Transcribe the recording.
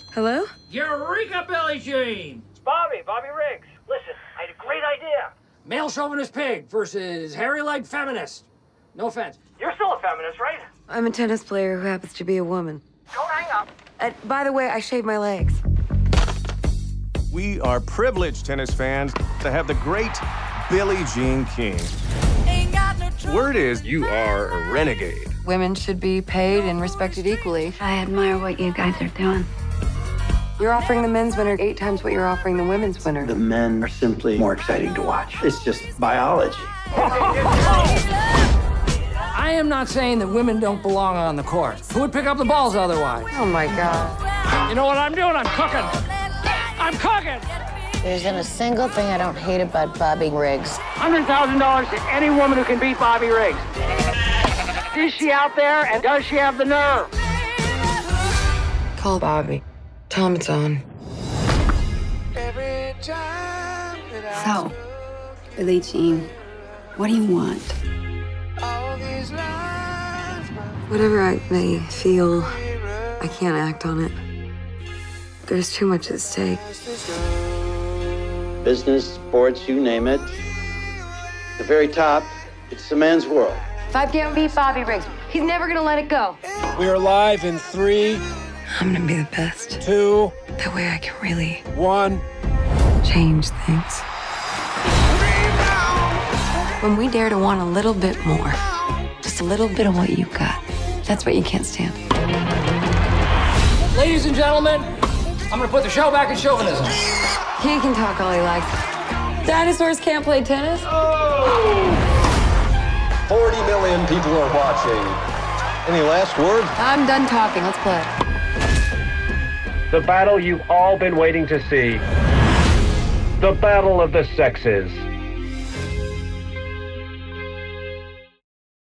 Hello? Eureka, Billie Jean! It's Bobby Riggs. Listen, I had a great idea. Male chauvinist pig versus hairy-legged feminist. No offense. You're still a feminist, right? I'm a tennis player who happens to be a woman. Don't hang up. By the way, I shaved my legs. We are privileged tennis fans to have the great Billie Jean King. Word is you are a renegade. Women should be paid and respected equally. I admire what you guys are doing. You're offering the men's winner 8 times what you're offering the women's winner. The men are simply more exciting to watch. It's just biology. I am not saying that women don't belong on the court. Who would pick up the balls otherwise? Oh my God. You know what I'm doing? I'm cooking. I'm cooking! There isn't a single thing I don't hate about Bobby Riggs. $100,000 to any woman who can beat Bobby Riggs. Is she out there, and does she have the nerve? Call Bobby. Tell him it's on. So, Billie Jean, what do you want? Whatever I may feel, I can't act on it. There's too much at stake. Business, sports, you name it. The very top, it's the men's world. If I can't beat Bobby Riggs, he's never gonna let it go. We are live in 3, I'm gonna be the best. 2, That way I can really 1. change things. When we dare to want a little bit more, just a little bit of what you got, that's what you can't stand. Ladies and gentlemen, I'm gonna put the show back in chauvinism. He can talk all he likes. Dinosaurs can't play tennis? 40 million people are watching. Any last word? I'm done talking. Let's play. The battle you've all been waiting to see. The battle of the sexes.